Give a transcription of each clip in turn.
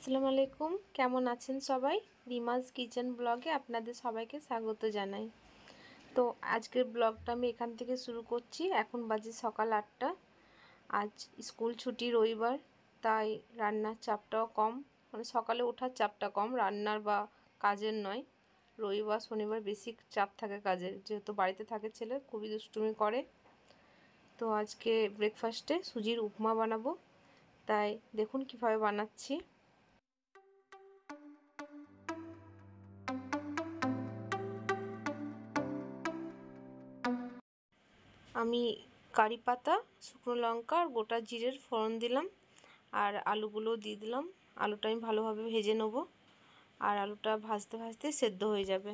আসসালামু আলাইকুম, কেমন আছেন সবাই? রিমাস কিচেন ব্লগে আপনাদের সবাইকে স্বাগত জানাই। তো আজকের ব্লগটা আমি এখান থেকে শুরু করছি। এখন বাজে সকাল 8টা। আজ স্কুল ছুটি, রবিবার, তাই রান্নার চাপটাও কম, মানে সকালে ওঠার চাপটা কম, রান্নার বা কাজের নয়। রবিবার শনিবার বেশি চাপ থাকে কাজের, যেহেতু বাড়িতে থাকে ছেলে, খুবই দুষ্টুমি করে। তো আজকে ব্রেকফাস্টে সুজির উপমা বানাবো, তাই দেখুন কিভাবে বানাচ্ছি। আমি কারি পাতা, শুকনো লঙ্কা আর গোটা জিরের ফোড়ন দিলাম, আর আলুগুলো দিয়ে দিলাম। আলুটা আমি ভালোভাবে ভেজে নেব, আর আলুটা ভাজতে ভাজতে সেদ্ধ হয়ে যাবে।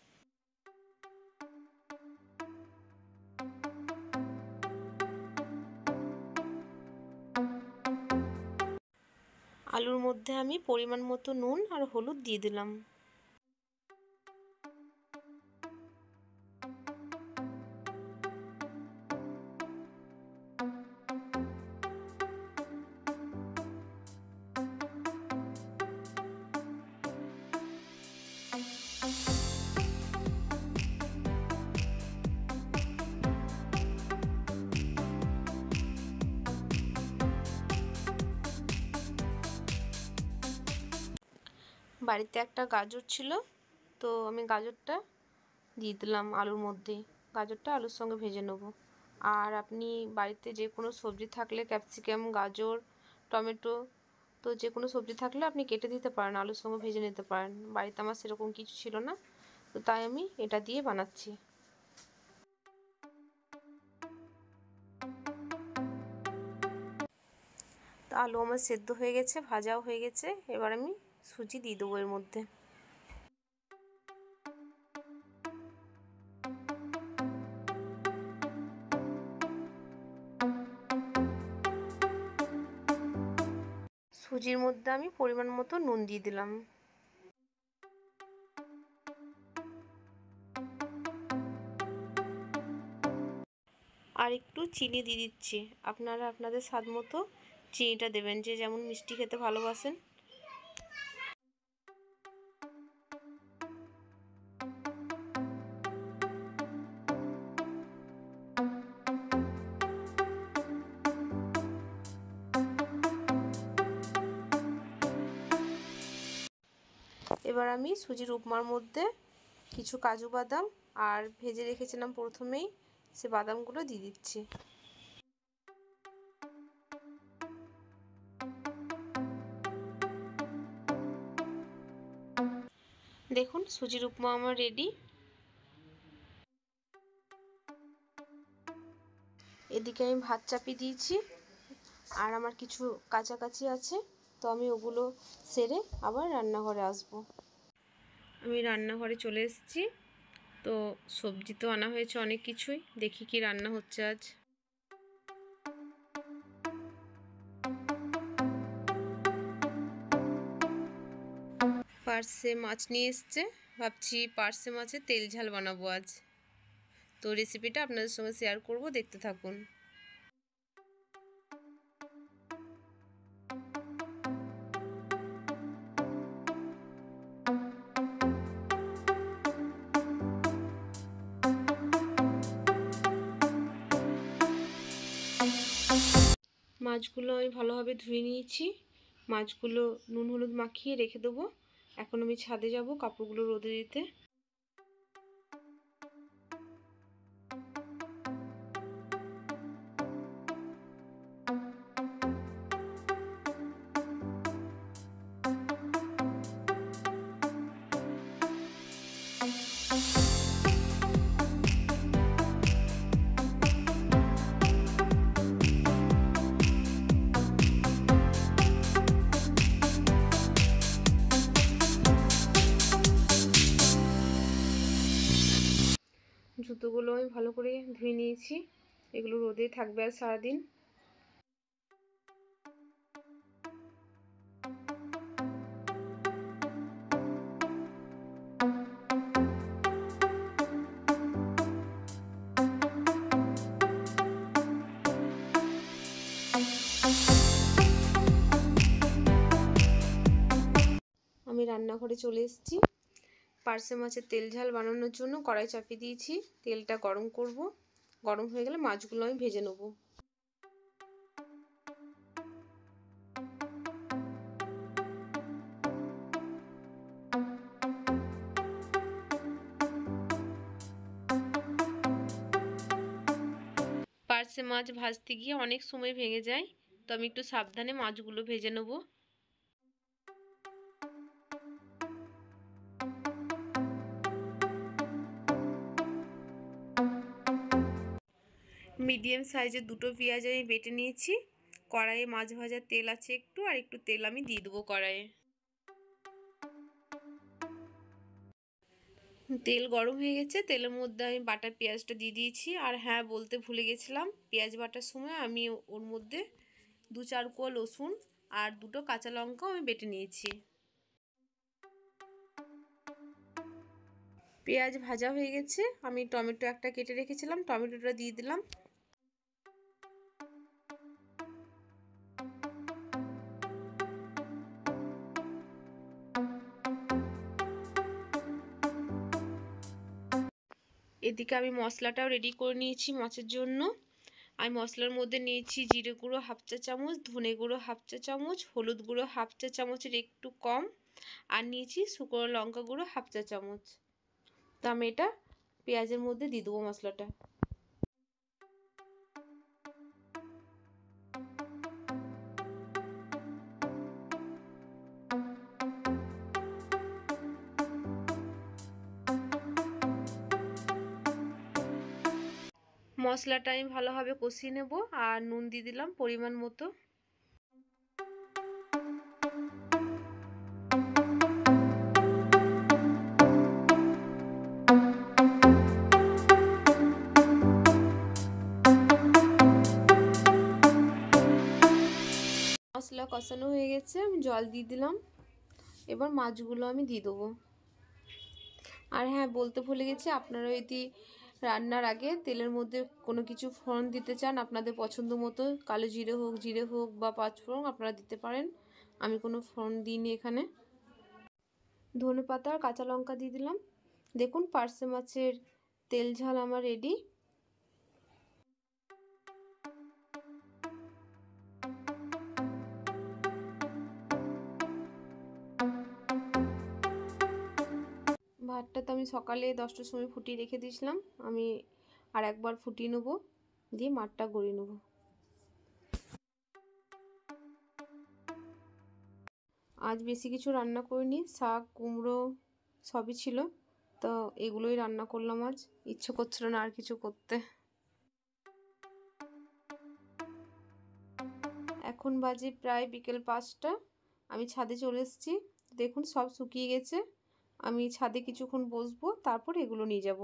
আলুর মধ্যে আমি পরিমাণ মতো নুন আর হলুদ দিয়ে দিলাম। বাড়িতে একটা গাজর ছিল, তো আমি গাজরটা দিয়ে দিলাম আলুর মধ্যে। গাজরটা আলুর সঙ্গে ভেজে নেব। আর আপনি বাড়িতে যে কোনো সবজি থাকলে, ক্যাপসিকাম, গাজর, টমেটো, তো যে কোনো সবজি থাকলে আপনি কেটে দিতে পারেন, আলুর সঙ্গে ভেজে নিতে পারেন। বাড়িতে আমার সেরকম কিছু ছিল না, তো তাই আমি এটা দিয়ে বানাচ্ছি। তো আলু আমার সেদ্ধ হয়ে গেছে, ভাজাও হয়ে গেছে। এবার আমি সুজি দিয়ে দেবো এর মধ্যে। সুজির মধ্যে আমি পরিমাণ মতো নুন দিয়ে দিলাম। আর একটু চিনি দিয়ে দিচ্ছি। আপনারা আপনাদের স্বাদ মতো চিনিটা দেবেন, যে যেমন মিষ্টি খেতে ভালোবাসেন। এবার আমি সুজির উপমার মধ্যে কিছু কাজু বাদাম আর ভেজে রেখেছিলাম প্রথমেই, সে বাদামগুলো দিয়ে দিচ্ছি। দেখুন সুজির উপমা আমার রেডি। এদিকে আমি ভাত চাপিয়ে দিয়েছি, আর আমার কিছু কাছাকাছি আছে, তো আমি ওগুলো সেরে আবার রান্নাঘরে আসব। আমি রান্নাঘরে চলে এসেছি। তো সবজি তো আনা হয়েছে অনেক কিছুই, দেখি কি রান্না হচ্ছে আজ। পার্সে মাছ নিয়ে এসছে, ভাবছি পার্সে মাছের তেল ঝাল বানাবো আজ। তো রেসিপিটা আপনাদের সঙ্গে শেয়ার করব, দেখতে থাকুন। মাছগুলো আমি ভালোভাবে ধুয়ে নিয়েছি। মাছগুলো নুন হলুদ মাখিয়ে রেখে দেবো। এখন আমি ছাদে যাব কাপড়গুলো রোদে দিতে। জুতোগুলো আমি ভালো করে ধুয়ে নিয়েছি, এগুলো রোদে থাকবে আর সারাদিন। রান্নাঘরে চলে এসেছি। পার্শে মাছের তেল ঝাল বানানোর জন্য কড়াই চাপিয়ে দিয়েছি। তেলটা গরম করব, গরম হয়ে গেলে মাছগুলো আমি ভেজে নেব। পার্শে মাছ ভাজতে গিয়ে অনেক সময় ভেঙে যায়, তো আমি একটু সাবধানে মাছগুলো ভেজে নেব। মিডিয়াম সাইজের দুটো পেঁয়াজ আমি বেটে নিয়েছি। কড়াইয়ে মাছ ভাজার তেল আছে একটু, আর একটু তেল আমি দিয়ে দেবো কড়াইয়ে। তেল গরম হয়ে গেছে, তেলের মধ্যে আমি বাটা পেঁয়াজটা দিয়ে দিয়েছি। আর হ্যাঁ, বলতে ভুলে গেছিলাম, পেঁয়াজ বাটার সময় আমি ওর মধ্যে 2-4 কোয়া রসুন আর 2টো কাঁচা লঙ্কাও আমি বেটে নিয়েছি। পেঁয়াজ ভাজা হয়ে গেছে, আমি টমেটো একটা কেটে রেখেছিলাম, টমেটোটা দিয়ে দিলাম। এদিকে আমি মশলাটাও রেডি করে নিয়েছি মাছের জন্য। আমি মশলার মধ্যে নিয়েছি জিরে গুঁড়ো 1/2 চা চামচ, ধনে গুঁড়ো 1/2 চা চামচ, হলুদ গুঁড়ো 1/2 চা চামচের একটু কম, আর নিয়েছি শুকনো লঙ্কা গুঁড়ো 1/2 চা চামচ। তো আমি এটা পেঁয়াজের মধ্যে দিয়ে দেবো মশলাটা। মশলাটা আমি ভালোভাবে কষিয়ে নেব, আর নুন দিয়ে দিলাম পরিমাণ মতো। মশলা কষানো হয়ে গেছে, আমি জল দিয়ে দিলাম। এবার মাছগুলো আমি দিয়ে দেবো। আর হ্যাঁ, বলতে ভুলে গেছি, আপনারা যদি রান্নার আগে তেলের মধ্যে কোনো কিছু ফোড়ন দিতে চান আপনাদের পছন্দ মতো, কালো জিরে হোক বা 5 ফোড়ন আপনারা দিতে পারেন। আমি কোনো ফোড়ন দিইনি এখানে। ধনে পাতা আর কাঁচা লঙ্কা দিয়ে দিলাম। দেখুন, পার্শে মাছের তেল ঝাল আমার রেডি। ভাতটা তো আমি সকালে 10টার সময় ফুটিয়ে রেখে দিয়েছিলাম, আমি আর একবার ফুটিয়ে নেবো, দিয়ে মাঠটা গড়িয়ে নেবো। আজ বেশি কিছু রান্না করিনি, শাক কুমড়ো সবই ছিল, তো এগুলোই রান্না করলাম আজ। ইচ্ছে করছিল না আর কিছু করতে। এখন বাজে প্রায় বিকেল 5টা। আমি ছাদে চলে এসেছি। দেখুন, সব শুকিয়ে গেছে। আমি ছাদে কিছুক্ষণ বসবো, তারপর এগুলো নিয়ে যাব।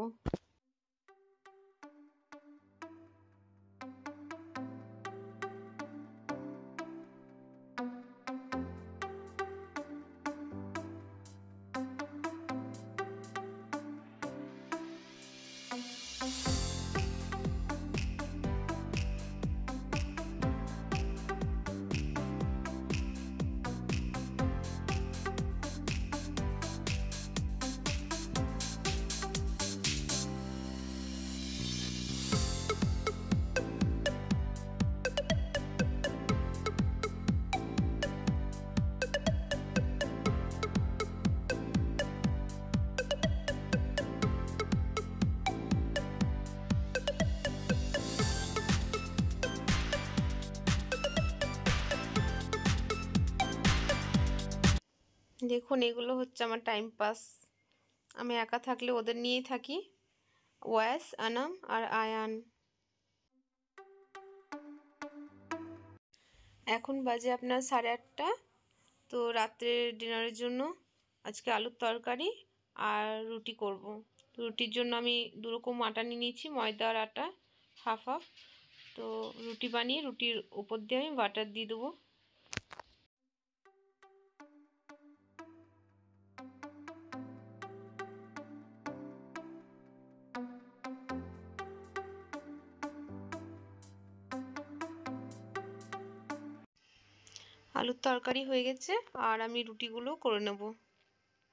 দেখুন, এগুলো হচ্ছে আমার টাইম পাস। আমি একা থাকলে ওদের নিয়েই থাকি, ওয়াস, আনাম আর আয়ান। এখন বাজে আপনার 8:30। তো রাত্রের ডিনারের জন্য আজকে আলুর তরকারি আর রুটি করব। রুটির জন্য আমি 2 রকম আটা নিয়ে নিয়েছি, ময়দা আর আটা, হাফ হাফ। তো রুটি বানিয়ে রুটির উপর দিয়ে আমি বাটার দিয়ে দেবো। আলুর তরকারি হয়ে গেছে, আর আমি রুটিগুলো করে নেব।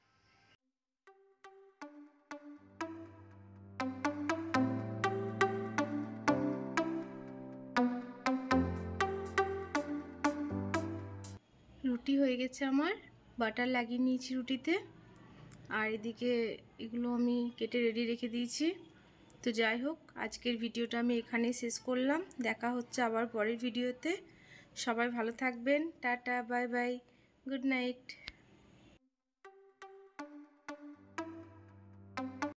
রুটি হয়ে গেছে আমার, বাটার লাগিয়ে নিয়েছি রুটিতে। আর এদিকে এগুলো আমি কেটে রেডি রেখে দিয়েছি। তো যাই হোক, আজকের ভিডিওটা আমি এখানেই শেষ করলাম। দেখা হচ্ছে আবার পরের ভিডিওতে। সবাই ভালো থাকবেন। Tata, bye bye, good night.